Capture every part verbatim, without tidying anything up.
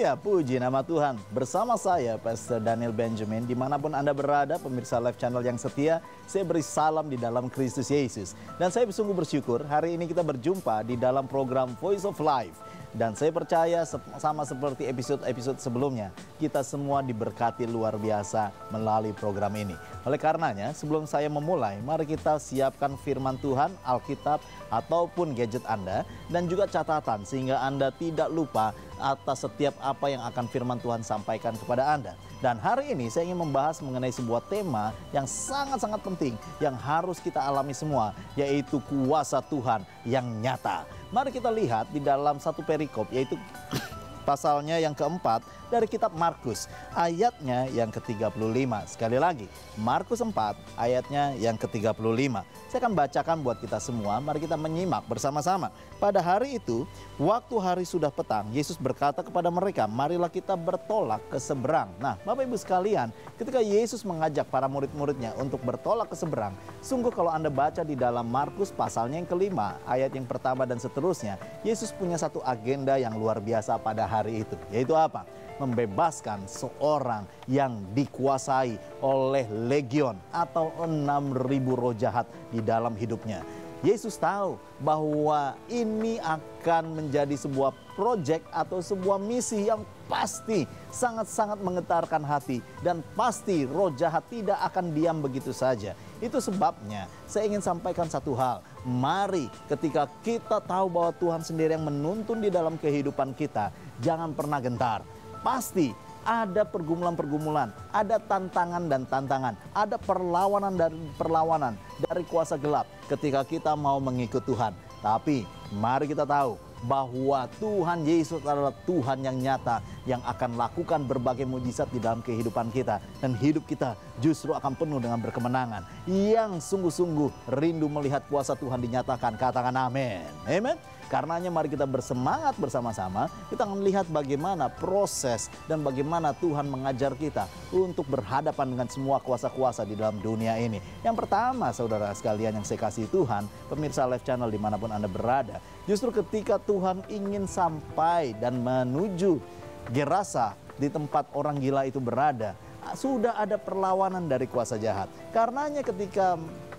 Haleluya, puji nama Tuhan. Bersama saya, Pastor Daniel Benjamin, dimanapun Anda berada, pemirsa live channel yang setia, saya beri salam di dalam Kristus Yesus. Dan saya sungguh bersyukur hari ini kita berjumpa di dalam program Voice of Life. Dan saya percaya sama seperti episode-episode sebelumnya, kita semua diberkati luar biasa melalui program ini. Oleh karenanya, sebelum saya memulai, mari kita siapkan firman Tuhan, Alkitab, ataupun gadget Anda, dan juga catatan sehingga Anda tidak lupa atas setiap apa yang akan firman Tuhan sampaikan kepada Anda. Dan hari ini saya ingin membahas mengenai sebuah tema yang sangat-sangat penting yang harus kita alami semua, yaitu kuasa Tuhan yang nyata. Mari kita lihat di dalam satu perikop, yaitu pasalnya yang keempat dari kitab Markus, ayatnya yang ke tiga puluh lima. Sekali lagi, Markus empat, ayatnya yang ke tiga puluh lima. Saya akan bacakan buat kita semua, mari kita menyimak bersama-sama. Pada hari itu, waktu hari sudah petang, Yesus berkata kepada mereka, marilah kita bertolak ke seberang. Nah, Bapak Ibu sekalian, ketika Yesus mengajak para murid-muridnya untuk bertolak ke seberang, sungguh kalau Anda baca di dalam Markus pasalnya yang kelima, ayat yang pertama dan seterusnya, Yesus punya satu agenda yang luar biasa pada hari itu. Yaitu apa? Membebaskan seorang yang dikuasai oleh legion atau enam ribu roh jahat di dalam hidupnya. Yesus tahu bahwa ini akan menjadi sebuah proyek atau sebuah misi yang pasti sangat-sangat menggetarkan hati. Dan pasti roh jahat tidak akan diam begitu saja. Itu sebabnya saya ingin sampaikan satu hal. Mari ketika kita tahu bahwa Tuhan sendiri yang menuntun di dalam kehidupan kita, jangan pernah gentar. Pasti ada pergumulan-pergumulan, ada tantangan dan tantangan, ada perlawanan dan perlawanan dari kuasa gelap ketika kita mau mengikut Tuhan. Tapi mari kita tahu bahwa Tuhan Yesus adalah Tuhan yang nyata, yang akan lakukan berbagai mujizat di dalam kehidupan kita. Dan hidup kita justru akan penuh dengan berkemenangan. Yang sungguh-sungguh rindu melihat kuasa Tuhan dinyatakan, katakan amin. Amen. Karenanya mari kita bersemangat bersama-sama, kita akan lihat bagaimana proses dan bagaimana Tuhan mengajar kita untuk berhadapan dengan semua kuasa-kuasa di dalam dunia ini. Yang pertama, saudara sekalian yang saya kasih Tuhan, pemirsa live channel dimanapun Anda berada, justru ketika Tuhan ingin sampai dan menuju Gerasa di tempat orang gila itu berada, sudah ada perlawanan dari kuasa jahat. Karenanya ketika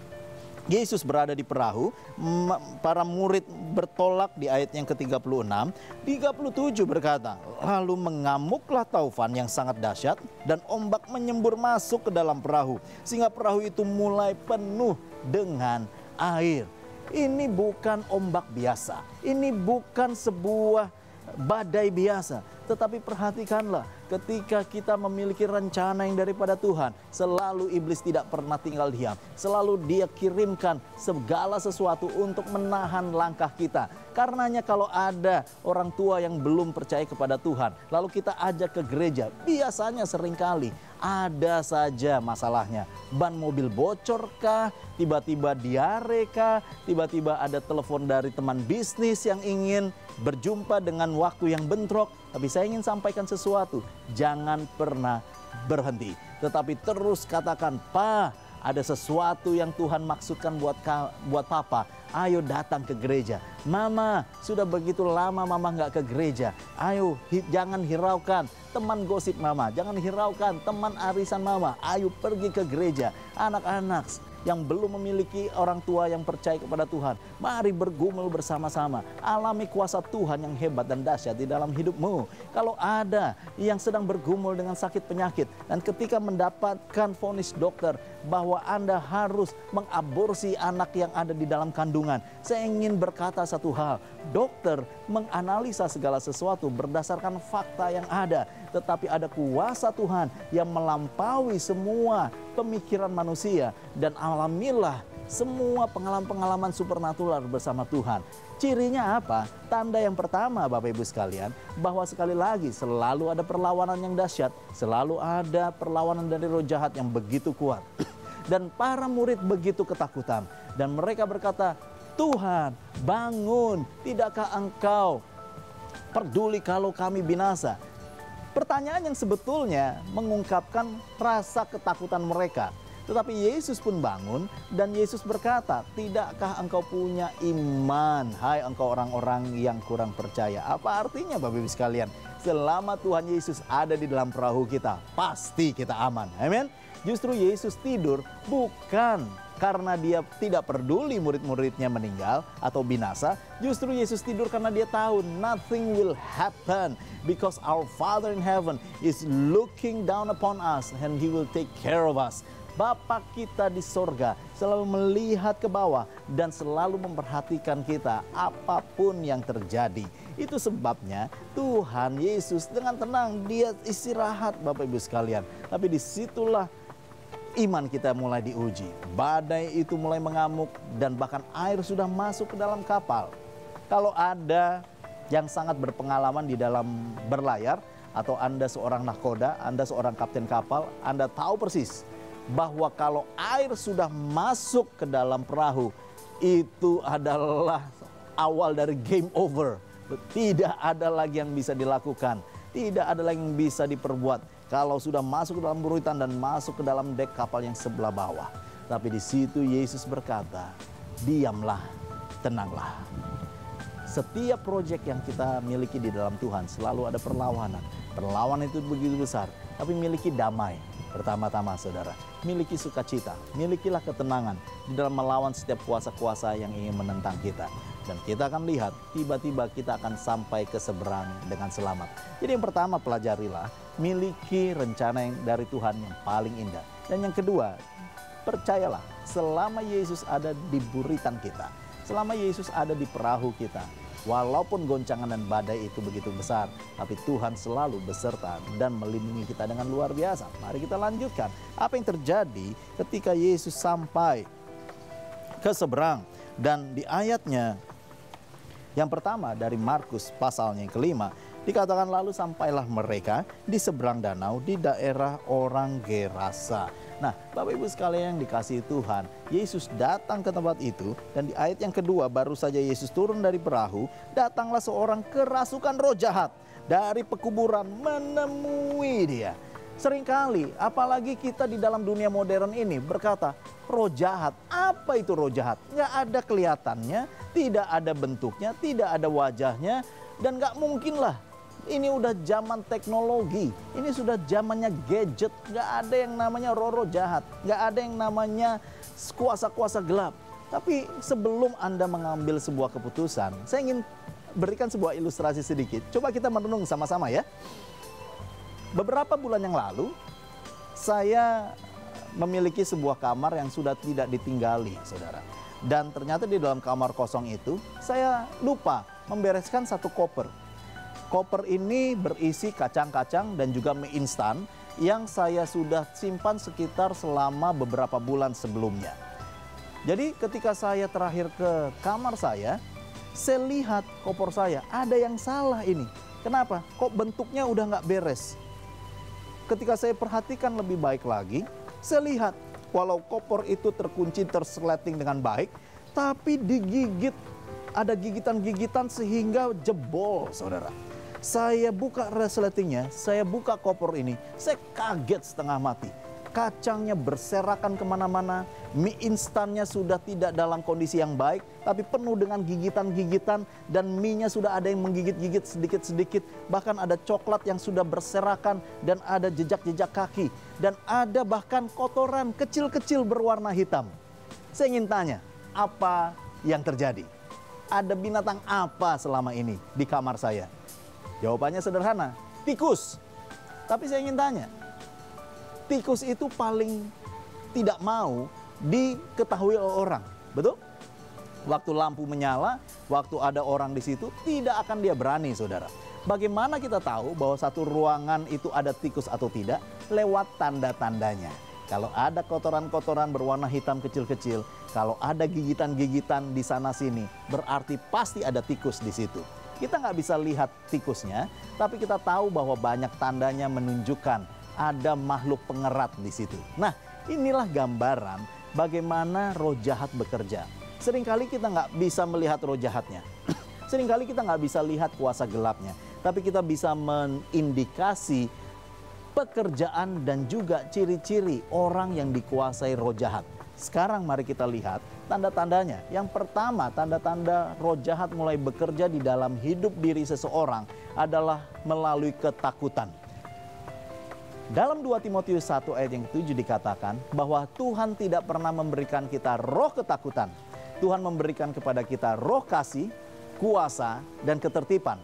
Yesus berada di perahu, para murid bertolak di ayat yang ke tiga puluh enam, tiga puluh tujuh berkata, lalu mengamuklah taufan yang sangat dahsyat dan ombak menyembur masuk ke dalam perahu, sehingga perahu itu mulai penuh dengan air. Ini bukan ombak biasa, ini bukan sebuah badai biasa. Tetapi perhatikanlah, ketika kita memiliki rencana yang daripada Tuhan, selalu iblis tidak pernah tinggal diam. Selalu dia kirimkan segala sesuatu untuk menahan langkah kita. Karenanya kalau ada orang tua yang belum percaya kepada Tuhan, lalu kita ajak ke gereja, biasanya seringkali ada saja masalahnya. Ban mobil bocor kah? Tiba-tiba diare kah? Tiba-tiba ada telepon dari teman bisnis yang ingin berjumpa dengan waktu yang bentrok. Tapi saya ingin sampaikan sesuatu, jangan pernah berhenti, tetapi terus katakan, Pa, ada sesuatu yang Tuhan maksudkan buat buat Papa. Ayo datang ke gereja. Mama, sudah begitu lama Mama nggak ke gereja. Ayo, hi, jangan hiraukan teman gosip Mama, jangan hiraukan teman arisan Mama. Ayo pergi ke gereja. Anak-anak yang belum memiliki orang tua yang percaya kepada Tuhan, mari bergumul bersama-sama. Alami kuasa Tuhan yang hebat dan dahsyat di dalam hidupmu. Kalau ada yang sedang bergumul dengan sakit penyakit, dan ketika mendapatkan vonis dokter bahwa Anda harus mengaborsi anak yang ada di dalam kandungan, saya ingin berkata satu hal. Dokter menganalisa segala sesuatu berdasarkan fakta yang ada, tetapi ada kuasa Tuhan yang melampaui semua pemikiran manusia, dan alamilah semua pengalaman-pengalaman supernatural bersama Tuhan. Cirinya apa? Tanda yang pertama, Bapak Ibu sekalian, bahwa sekali lagi selalu ada perlawanan yang dahsyat, selalu ada perlawanan dari roh jahat yang begitu kuat. Dan para murid begitu ketakutan, dan mereka berkata, Tuhan, bangun, tidakkah Engkau peduli kalau kami binasa? Pertanyaan yang sebetulnya mengungkapkan rasa ketakutan mereka. Tetapi Yesus pun bangun dan Yesus berkata, tidakkah engkau punya iman, hai engkau orang-orang yang kurang percaya? Apa artinya Bapak Ibu sekalian? selama Tuhan Yesus ada di dalam perahu kita, pasti kita aman. Amin. Justru Yesus tidur bukan karena dia tidak peduli murid-muridnya meninggal atau binasa. Justru Yesus tidur karena dia tahu nothing will happen because our Father in heaven is looking down upon us and He will take care of us. Bapa kita di sorga selalu melihat ke bawah dan selalu memperhatikan kita apapun yang terjadi. Itu sebabnya Tuhan Yesus dengan tenang dia istirahat, Bapak Ibu sekalian. Tapi disitulah iman kita mulai diuji. Badai itu mulai mengamuk dan bahkan air sudah masuk ke dalam kapal. Kalau ada yang sangat berpengalaman di dalam berlayar, atau Anda seorang nahkoda, Anda seorang kapten kapal, Anda tahu persis bahwa kalau air sudah masuk ke dalam perahu, itu adalah awal dari game over. Tidak ada lagi yang bisa dilakukan, tidak ada lagi yang bisa diperbuat. Kalau sudah masuk ke dalam buritan dan masuk ke dalam dek kapal yang sebelah bawah. Tapi di situ Yesus berkata, diamlah, tenanglah. Setiap proyek yang kita miliki di dalam Tuhan selalu ada perlawanan. Perlawanan itu begitu besar, tapi miliki damai. Pertama-tama saudara, miliki sukacita, milikilah ketenangan di dalam melawan setiap kuasa-kuasa yang ingin menentang kita. Dan kita akan lihat, tiba-tiba kita akan sampai ke seberang dengan selamat. Jadi yang pertama, pelajarilah, miliki rencana yang dari Tuhan yang paling indah. Dan yang kedua, percayalah, selama Yesus ada di buritan kita, selama Yesus ada di perahu kita, walaupun goncangan dan badai itu begitu besar, tapi Tuhan selalu beserta dan melindungi kita dengan luar biasa. Mari kita lanjutkan. Apa yang terjadi ketika Yesus sampai ke seberang? Dan di ayatnya yang pertama dari Markus pasalnya yang kelima, dikatakan lalu sampailah mereka di seberang danau di daerah orang Gerasa. Nah, Bapak Ibu sekalian yang dikasihi Tuhan, Yesus datang ke tempat itu, dan di ayat yang kedua baru saja Yesus turun dari perahu, datanglah seorang kerasukan roh jahat dari pekuburan menemui dia. Seringkali, apalagi kita di dalam dunia modern ini berkata, roh jahat, apa itu roh jahat? Nggak ada kelihatannya, tidak ada bentuknya, tidak ada wajahnya, dan nggak mungkin lah. Ini udah zaman teknologi, ini sudah zamannya gadget, nggak ada yang namanya roh-roh jahat, nggak ada yang namanya kuasa-kuasa gelap. Tapi sebelum Anda mengambil sebuah keputusan, saya ingin berikan sebuah ilustrasi sedikit. Coba kita merenung sama-sama ya. Beberapa bulan yang lalu, saya memiliki sebuah kamar yang sudah tidak ditinggali, saudara. Dan ternyata di dalam kamar kosong itu, saya lupa membereskan satu koper. Koper ini berisi kacang-kacang dan juga mie instan yang saya sudah simpan sekitar selama beberapa bulan sebelumnya. Jadi ketika saya terakhir ke kamar saya, saya lihat koper saya, ada yang salah ini. Kenapa? Kok bentuknya udah nggak beres? Ketika saya perhatikan lebih baik lagi, saya lihat walau koper itu terkunci tersleting dengan baik, tapi digigit, ada gigitan-gigitan sehingga jebol, saudara. Saya buka resletingnya, saya buka koper ini, saya kaget setengah mati. Kacangnya berserakan kemana-mana, mie instannya sudah tidak dalam kondisi yang baik, tapi penuh dengan gigitan-gigitan, dan mie-nya sudah ada yang menggigit-gigit sedikit-sedikit. Bahkan ada coklat yang sudah berserakan, dan ada jejak-jejak kaki. Dan ada bahkan kotoran kecil-kecil berwarna hitam. Saya ingin tanya, apa yang terjadi? Ada binatang apa selama ini di kamar saya? Jawabannya sederhana, tikus. Tapi saya ingin tanya, tikus itu paling tidak mau diketahui oleh orang, betul? Waktu lampu menyala, waktu ada orang di situ, tidak akan dia berani, saudara. Bagaimana kita tahu bahwa satu ruangan itu ada tikus atau tidak? Lewat tanda-tandanya. Kalau ada kotoran-kotoran berwarna hitam kecil-kecil, kalau ada gigitan-gigitan di sana-sini, berarti pasti ada tikus di situ. Kita nggak bisa lihat tikusnya, tapi kita tahu bahwa banyak tandanya menunjukkan ada makhluk pengerat di situ. Nah, inilah gambaran bagaimana roh jahat bekerja. Seringkali kita nggak bisa melihat roh jahatnya. Seringkali kita nggak bisa lihat kuasa gelapnya. Tapi kita bisa mengindikasi pekerjaan dan juga ciri-ciri orang yang dikuasai roh jahat. Sekarang mari kita lihat tanda-tandanya. Yang pertama, tanda-tanda roh jahat mulai bekerja di dalam hidup diri seseorang adalah melalui ketakutan. Dalam dua Timotius satu ayat yang ketujuh dikatakan bahwa Tuhan tidak pernah memberikan kita roh ketakutan. Tuhan memberikan kepada kita roh kasih, kuasa, dan ketertiban.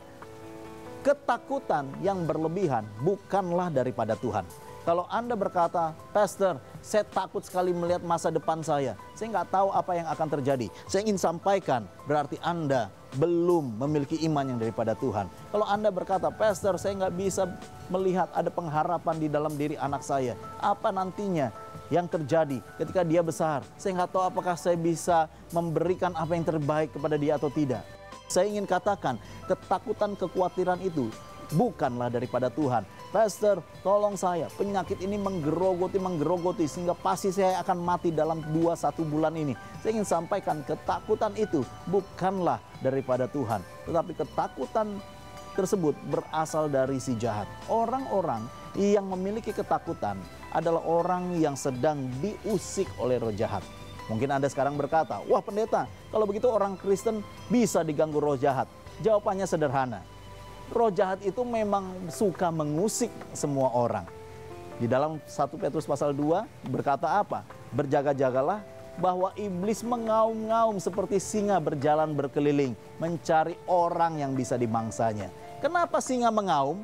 Ketakutan yang berlebihan bukanlah daripada Tuhan. Kalau Anda berkata, Pastor, saya takut sekali melihat masa depan saya. Saya nggak tahu apa yang akan terjadi. Saya ingin sampaikan, berarti Anda belum memiliki iman yang daripada Tuhan. Kalau Anda berkata, Pastor, saya nggak bisa melihat ada pengharapan di dalam diri anak saya. Apa nantinya yang terjadi ketika dia besar? Saya nggak tahu apakah saya bisa memberikan apa yang terbaik kepada dia atau tidak. Saya ingin katakan, ketakutan, kekhawatiran itu bukanlah daripada Tuhan. Pastor, tolong saya, penyakit ini menggerogoti, menggerogoti sehingga pasti saya akan mati dalam dua satu bulan ini. Saya ingin sampaikan, ketakutan itu bukanlah daripada Tuhan. Tetapi ketakutan tersebut berasal dari si jahat. Orang-orang yang memiliki ketakutan adalah orang yang sedang diusik oleh roh jahat. Mungkin Anda sekarang berkata, wah pendeta, kalau begitu orang Kristen bisa diganggu roh jahat. Jawabannya sederhana. Roh jahat itu memang suka mengusik semua orang. Di dalam satu Petrus pasal dua berkata apa? Berjaga-jagalah bahwa iblis mengaum-ngaum seperti singa berjalan berkeliling, mencari orang yang bisa dimangsanya. Kenapa singa mengaum?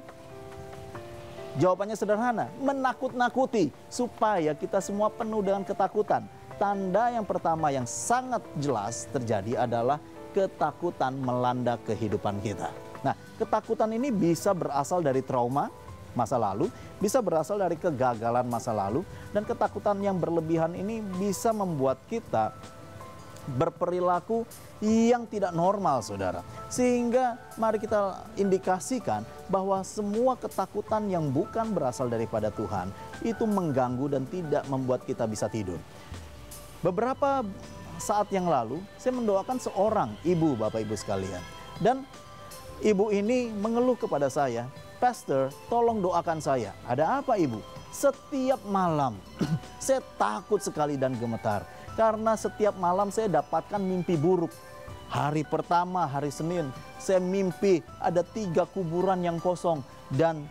Jawabannya sederhana, menakut-nakuti supaya kita semua penuh dengan ketakutan. Tanda yang pertama yang sangat jelas terjadi adalah ketakutan melanda kehidupan kita. Nah, ketakutan ini bisa berasal dari trauma masa lalu, bisa berasal dari kegagalan masa lalu, dan ketakutan yang berlebihan ini bisa membuat kita berperilaku yang tidak normal, saudara. Sehingga mari kita indikasikan bahwa semua ketakutan yang bukan berasal daripada Tuhan itu mengganggu dan tidak membuat kita bisa tidur. Beberapa saat yang lalu saya mendoakan seorang ibu, Bapak Ibu sekalian. Dan ibu ini mengeluh kepada saya, Pastor, tolong doakan saya. Ada apa ibu? Setiap malam saya takut sekali dan gemetar. Karena setiap malam saya dapatkan mimpi buruk. Hari pertama, hari Senin, saya mimpi ada tiga kuburan yang kosong. Dan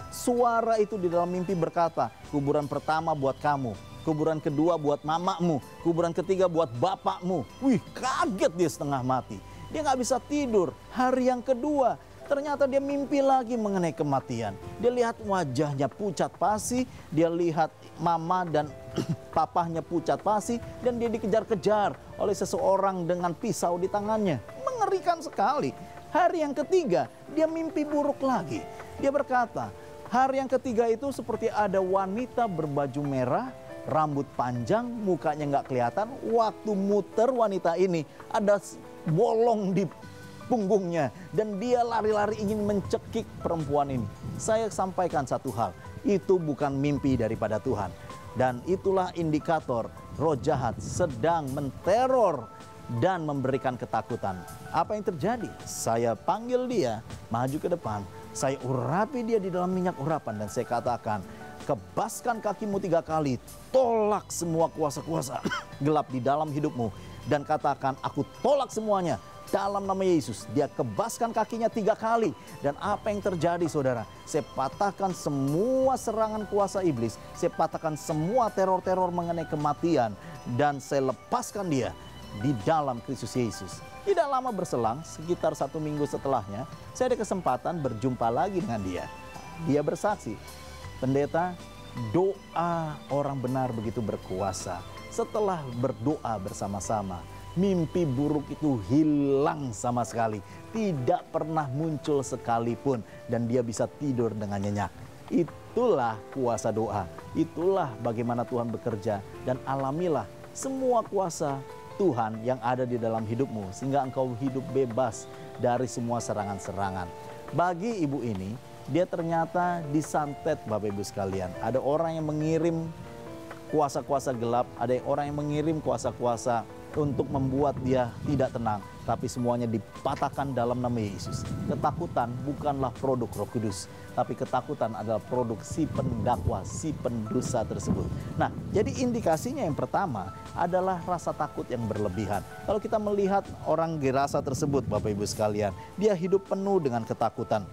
suara itu di dalam mimpi berkata, kuburan pertama buat kamu. Kuburan kedua buat mamamu, kuburan ketiga buat bapakmu. Wih, kaget dia setengah mati. Dia nggak bisa tidur. Hari yang kedua, ternyata dia mimpi lagi mengenai kematian. Dia lihat wajahnya pucat pasi, dia lihat mama dan papahnya pucat pasi, dan dia dikejar-kejar oleh seseorang dengan pisau di tangannya. Mengerikan sekali. Hari yang ketiga, dia mimpi buruk lagi. Dia berkata, hari yang ketiga itu seperti ada wanita berbaju merah, rambut panjang, mukanya nggak kelihatan. Waktu muter wanita ini ada bolong di punggungnya. Dan dia lari-lari ingin mencekik perempuan ini. Saya sampaikan satu hal, itu bukan mimpi daripada Tuhan. Dan itulah indikator roh jahat sedang menteror dan memberikan ketakutan. Apa yang terjadi? Saya panggil dia, maju ke depan. Saya urapi dia di dalam minyak urapan dan saya katakan, kebaskan kakimu tiga kali, tolak semua kuasa-kuasa gelap di dalam hidupmu. Dan katakan, aku tolak semuanya dalam nama Yesus. Dia kebaskan kakinya tiga kali. Dan apa yang terjadi saudara? Saya patahkan semua serangan kuasa iblis. Saya patahkan semua teror-teror mengenai kematian. Dan saya lepaskan dia di dalam Kristus Yesus. Tidak lama berselang, sekitar satu minggu setelahnya, saya ada kesempatan berjumpa lagi dengan dia. Dia bersaksi, pendeta, doa orang benar begitu berkuasa. Setelah berdoa bersama-sama, mimpi buruk itu hilang sama sekali. Tidak pernah muncul sekalipun. Dan dia bisa tidur dengan nyenyak. Itulah kuasa doa. Itulah bagaimana Tuhan bekerja. Dan alamilah semua kuasa Tuhan yang ada di dalam hidupmu. Sehingga engkau hidup bebas dari semua serangan-serangan. Bagi ibu ini, dia ternyata disantet, Bapak Ibu sekalian. Ada orang yang mengirim kuasa-kuasa gelap, ada orang yang mengirim kuasa-kuasa untuk membuat dia tidak tenang, tapi semuanya dipatahkan dalam nama Yesus. Ketakutan bukanlah produk Roh Kudus, tapi ketakutan adalah produk si pendakwa, si pendosa tersebut. Nah, jadi indikasinya yang pertama adalah rasa takut yang berlebihan. Kalau kita melihat orang Gerasa tersebut, Bapak Ibu sekalian, dia hidup penuh dengan ketakutan.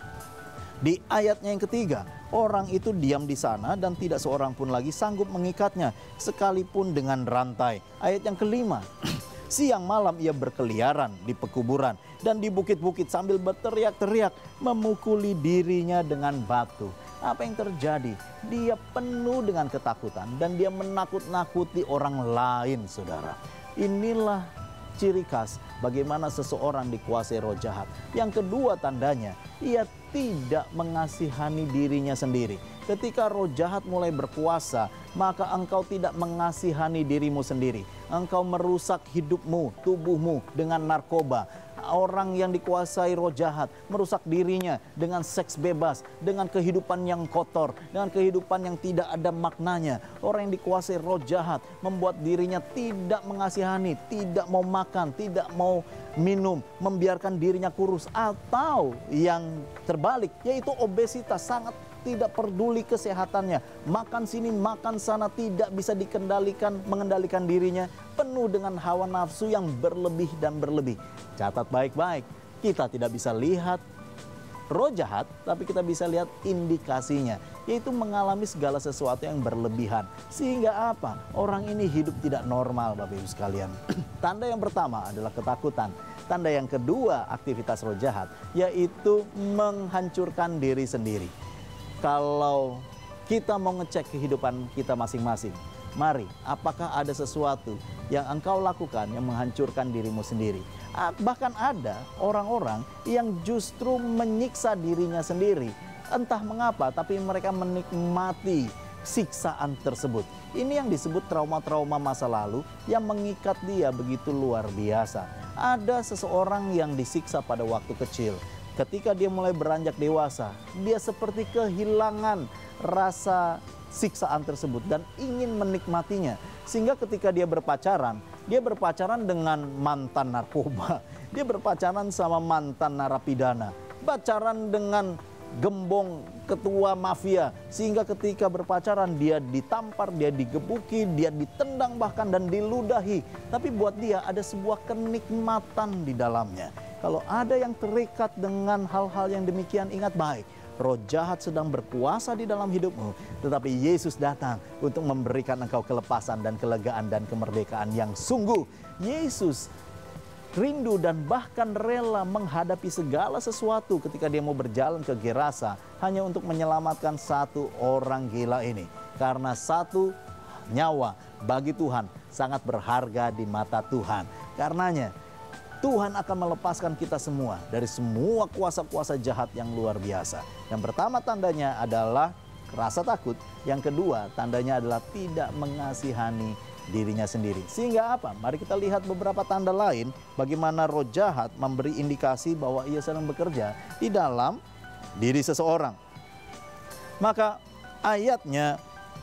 Di ayatnya yang ketiga, orang itu diam di sana dan tidak seorang pun lagi sanggup mengikatnya, sekalipun dengan rantai. Ayat yang kelima, siang malam ia berkeliaran di pekuburan dan di bukit-bukit sambil berteriak-teriak, memukuli dirinya dengan batu. Apa yang terjadi? Dia penuh dengan ketakutan dan dia menakut-nakuti orang lain, saudara. Inilah ciri khas bagaimana seseorang dikuasai roh jahat. Yang kedua tandanya, ia tidak mengasihani dirinya sendiri. Ketika roh jahat mulai berkuasa, maka engkau tidak mengasihani dirimu sendiri. Engkau merusak hidupmu, tubuhmu dengan narkoba. Orang yang dikuasai roh jahat merusak dirinya dengan seks bebas, dengan kehidupan yang kotor, dengan kehidupan yang tidak ada maknanya. Orang yang dikuasai roh jahat membuat dirinya tidak mengasihani, tidak mau makan, tidak mau minum, membiarkan dirinya kurus, atau yang terbalik yaitu obesitas, sangat tidak peduli kesehatannya, makan sini makan sana, tidak bisa dikendalikan, mengendalikan dirinya, penuh dengan hawa nafsu yang berlebih dan berlebih. Catat baik-baik, kita tidak bisa lihat roh jahat, tapi kita bisa lihat indikasinya, yaitu mengalami segala sesuatu yang berlebihan. Sehingga apa? Orang ini hidup tidak normal, Bapak Ibu sekalian. Tanda yang pertama adalah ketakutan. Tanda yang kedua aktivitas roh jahat, yaitu menghancurkan diri sendiri. Kalau kita mau ngecek kehidupan kita masing-masing, mari, apakah ada sesuatu yang engkau lakukan yang menghancurkan dirimu sendiri? Bahkan ada orang-orang yang justru menyiksa dirinya sendiri. Entah mengapa, tapi mereka menikmati siksaan tersebut. Ini yang disebut trauma-trauma masa lalu yang mengikat dia begitu luar biasa. Ada seseorang yang disiksa pada waktu kecil. Ketika dia mulai beranjak dewasa, dia seperti kehilangan rasa siksaan tersebut dan ingin menikmatinya. Sehingga ketika dia berpacaran, dia berpacaran dengan mantan narkoba, dia berpacaran sama mantan narapidana, pacaran dengan gembong ketua mafia, sehingga ketika berpacaran dia ditampar, dia digebuki, dia ditendang bahkan dan diludahi. Tapi buat dia ada sebuah kenikmatan di dalamnya. Kalau ada yang terikat dengan hal-hal yang demikian, ingat baik, roh jahat sedang berkuasa di dalam hidupmu, tetapi Yesus datang untuk memberikan engkau kelepasan dan kelegaan dan kemerdekaan yang sungguh. Yesus rindu dan bahkan rela menghadapi segala sesuatu ketika dia mau berjalan ke Gerasa hanya untuk menyelamatkan satu orang gila ini. Karena satu nyawa bagi Tuhan sangat berharga di mata Tuhan. Karenanya Tuhan akan melepaskan kita semua dari semua kuasa-kuasa jahat yang luar biasa. Yang pertama tandanya adalah rasa takut. Yang kedua tandanya adalah tidak mengasihani dirinya sendiri. Sehingga apa? Mari kita lihat beberapa tanda lain bagaimana roh jahat memberi indikasi bahwa ia sedang bekerja di dalam diri seseorang. Maka ayatnya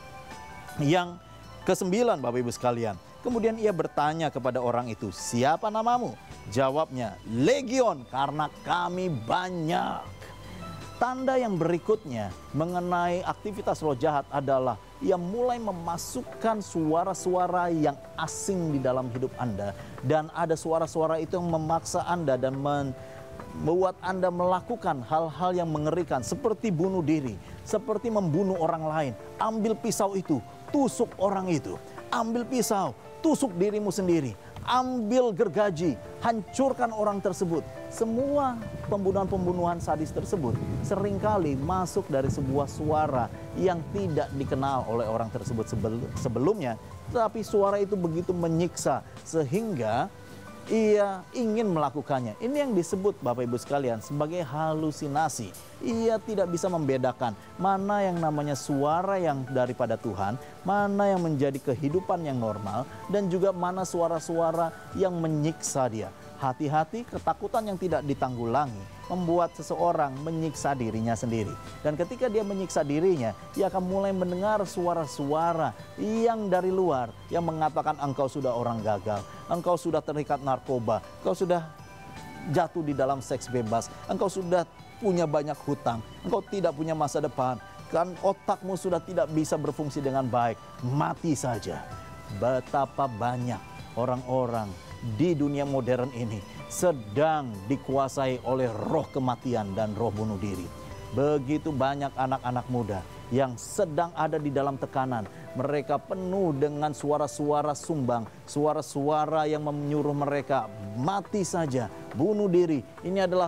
yang kesembilan, Bapak Ibu sekalian, kemudian ia bertanya kepada orang itu, siapa namamu? Jawabnya, Legion, karena kami banyak. Tanda yang berikutnya mengenai aktivitas roh jahat adalah ia mulai memasukkan suara-suara yang asing di dalam hidup Anda. Dan ada suara-suara itu yang memaksa Anda dan membuat Anda melakukan hal-hal yang mengerikan. Seperti bunuh diri, seperti membunuh orang lain. Ambil pisau itu, tusuk orang itu. Ambil pisau, tusuk dirimu sendiri. Ambil gergaji, hancurkan orang tersebut. Semua pembunuhan-pembunuhan sadis tersebut seringkali masuk dari sebuah suara yang tidak dikenal oleh orang tersebut sebelumnya. Tetapi suara itu begitu menyiksa sehingga ia ingin melakukannya. Ini yang disebut, Bapak Ibu sekalian, sebagai halusinasi. Ia tidak bisa membedakan mana yang namanya suara yang daripada Tuhan, mana yang menjadi kehidupan yang normal, dan juga mana suara-suara yang menyiksa dia. Hati-hati, ketakutan yang tidak ditanggulangi membuat seseorang menyiksa dirinya sendiri. Dan ketika dia menyiksa dirinya, dia akan mulai mendengar suara-suara yang dari luar yang mengatakan engkau sudah orang gagal, engkau sudah terikat narkoba, engkau sudah jatuh di dalam seks bebas, engkau sudah punya banyak hutang, engkau tidak punya masa depan, kan otakmu sudah tidak bisa berfungsi dengan baik, mati saja. Betapa banyak orang-orang di dunia modern ini sedang dikuasai oleh roh kematian dan roh bunuh diri. Begitu banyak anak-anak muda yang sedang ada di dalam tekanan. Mereka penuh dengan suara-suara sumbang, suara-suara yang menyuruh mereka mati saja, bunuh diri. Ini adalah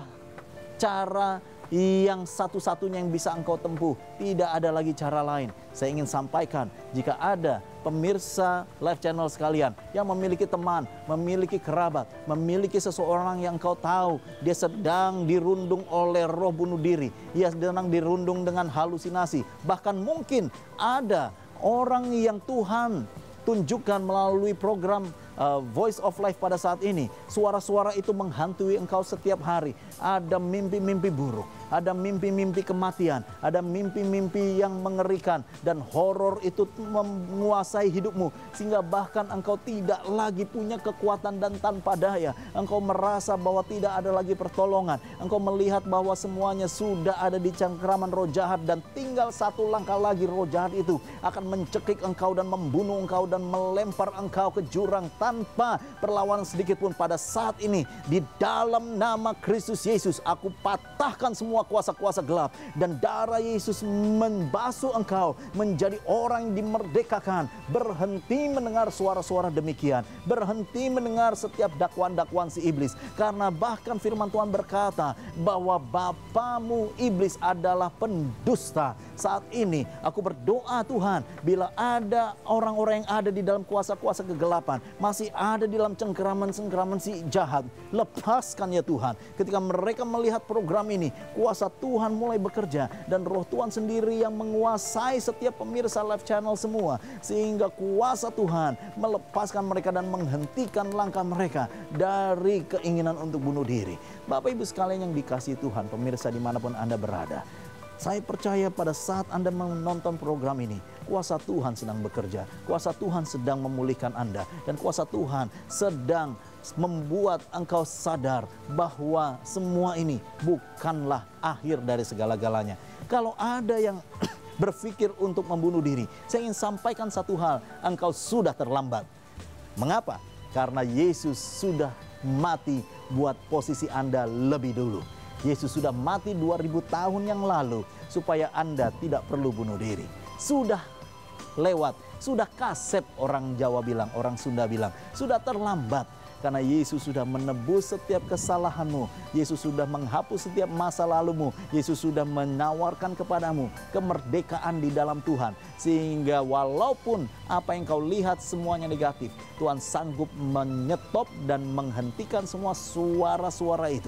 cara yang satu-satunya yang bisa engkau tempuh. Tidak ada lagi cara lain. Saya ingin sampaikan, jika ada pemirsa Live Channel sekalian yang memiliki teman, memiliki kerabat, memiliki seseorang yang engkau tahu dia sedang dirundung oleh roh bunuh diri, dia sedang dirundung dengan halusinasi, bahkan mungkin ada orang yang Tuhan tunjukkan melalui program uh, Voice of Life pada saat ini, suara-suara itu menghantui engkau setiap hari. Ada mimpi-mimpi buruk, ada mimpi-mimpi kematian, ada mimpi-mimpi yang mengerikan, dan horor itu menguasai hidupmu sehingga bahkan engkau tidak lagi punya kekuatan dan tanpa daya. Engkau merasa bahwa tidak ada lagi pertolongan, engkau melihat bahwa semuanya sudah ada di cengkraman roh jahat, dan tinggal satu langkah lagi roh jahat itu akan mencekik engkau dan membunuh engkau dan melempar engkau ke jurang tanpa perlawanan sedikit pun. Pada saat ini di dalam nama Kristus Yesus, aku patahkan semua kuasa-kuasa gelap, dan darah Yesus membasuh engkau menjadi orang yang dimerdekakan. Berhenti mendengar suara-suara demikian, berhenti mendengar setiap dakwaan-dakwaan si iblis, karena bahkan firman Tuhan berkata bahwa bapamu iblis adalah pendusta. Saat ini aku berdoa, Tuhan, bila ada orang-orang yang ada di dalam kuasa-kuasa kegelapan, masih ada di dalam cengkeraman-cengkeraman si jahat, lepaskan ya Tuhan. Ketika mereka melihat program ini, kuasa Tuhan mulai bekerja, dan roh Tuhan sendiri yang menguasai setiap pemirsa Live Channel semua, sehingga kuasa Tuhan melepaskan mereka dan menghentikan langkah mereka dari keinginan untuk bunuh diri. Bapak Ibu sekalian yang dikasihi Tuhan, pemirsa dimanapun Anda berada, saya percaya pada saat Anda menonton program ini, kuasa Tuhan sedang bekerja, kuasa Tuhan sedang memulihkan Anda, dan kuasa Tuhan sedang membuat engkau sadar bahwa semua ini bukanlah akhir dari segala-galanya. Kalau ada yang berpikir untuk membunuh diri, saya ingin sampaikan satu hal, engkau sudah terlambat. Mengapa? Karena Yesus sudah mati buat posisi Anda lebih dulu. Yesus sudah mati dua ribu tahun yang lalu supaya Anda tidak perlu bunuh diri. Sudah lewat, sudah kasep, orang Jawa bilang, orang Sunda bilang, sudah terlambat. Karena Yesus sudah menebus setiap kesalahanmu, Yesus sudah menghapus setiap masa lalumu, Yesus sudah menawarkan kepadamu kemerdekaan di dalam Tuhan. Sehingga walaupun apa yang kau lihat semuanya negatif, Tuhan sanggup menyetop dan menghentikan semua suara-suara itu.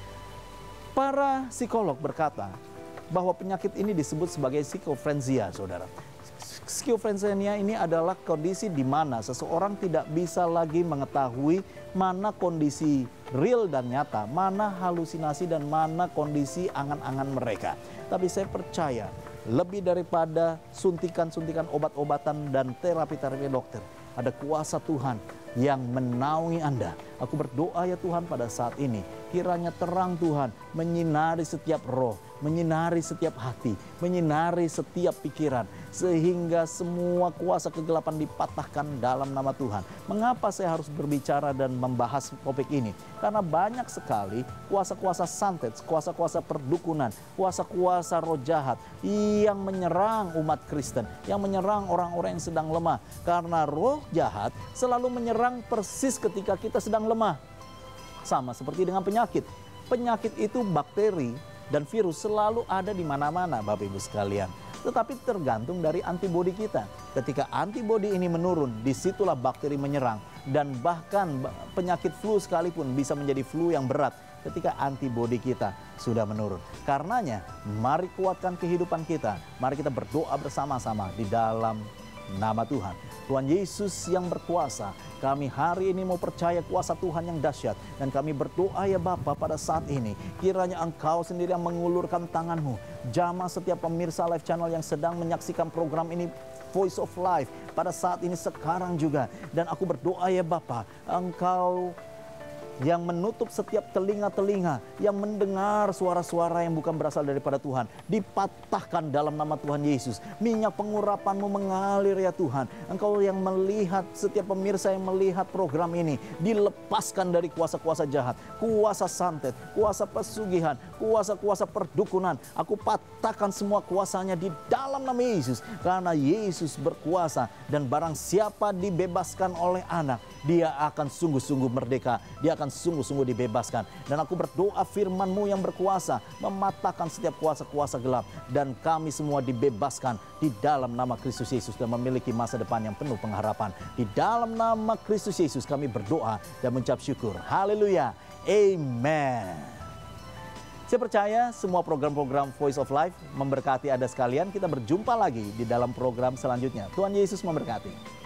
Para psikolog berkata bahwa penyakit ini disebut sebagai skizofrenia, saudara. Skizofrenia ini adalah kondisi di mana seseorang tidak bisa lagi mengetahui mana kondisi real dan nyata, mana halusinasi dan mana kondisi angan-angan mereka. Tapi saya percaya lebih daripada suntikan-suntikan obat-obatan dan terapi-terapi dokter, ada kuasa Tuhan yang menaungi Anda. Aku berdoa ya Tuhan pada saat ini, kiranya terang Tuhan menyinari setiap roh, menyinari setiap hati, menyinari setiap pikiran, sehingga semua kuasa kegelapan dipatahkan dalam nama Tuhan. Mengapa saya harus berbicara dan membahas topik ini? Karena banyak sekali kuasa-kuasa santet, kuasa-kuasa perdukunan, kuasa-kuasa roh jahat yang menyerang umat Kristen, yang menyerang orang-orang yang sedang lemah. Karena roh jahat selalu menyerang persis ketika kita sedang lemah. Sama seperti dengan penyakit. Penyakit itu bakteri dan virus selalu ada di mana-mana, Bapak Ibu sekalian. Tetapi tergantung dari antibodi kita. Ketika antibodi ini menurun, disitulah bakteri menyerang. Dan bahkan penyakit flu sekalipun bisa menjadi flu yang berat ketika antibodi kita sudah menurun. Karenanya, mari kuatkan kehidupan kita. Mari kita berdoa bersama-sama di dalam nama Tuhan. Tuhan Yesus yang berkuasa, kami hari ini mau percaya kuasa Tuhan yang dahsyat. Dan kami berdoa ya Bapa pada saat ini, kiranya Engkau sendiri yang mengulurkan tangan-Mu. Jamah setiap pemirsa Live Channel yang sedang menyaksikan program ini, Voice of Life, pada saat ini sekarang juga. Dan aku berdoa ya Bapa, Engkau yang menutup setiap telinga-telinga yang mendengar suara-suara yang bukan berasal daripada Tuhan, dipatahkan dalam nama Tuhan Yesus. Minyak pengurapan-Mu mengalir ya Tuhan. Engkau yang melihat, setiap pemirsa yang melihat program ini, dilepaskan dari kuasa-kuasa jahat, kuasa santet, kuasa pesugihan, kuasa-kuasa perdukunan. Aku patahkan semua kuasanya di dalam nama Yesus, karena Yesus berkuasa. Dan barang siapa dibebaskan oleh Anak, dia akan sungguh-sungguh merdeka, dia akan sungguh-sungguh dibebaskan. Dan aku berdoa firman-Mu yang berkuasa mematahkan setiap kuasa-kuasa gelap, dan kami semua dibebaskan di dalam nama Kristus Yesus dan memiliki masa depan yang penuh pengharapan. Di dalam nama Kristus Yesus kami berdoa dan mengucap syukur. Haleluya. Amen. Saya percaya semua program-program Voice of Life memberkati Anda sekalian. Kita berjumpa lagi di dalam program selanjutnya. Tuhan Yesus memberkati.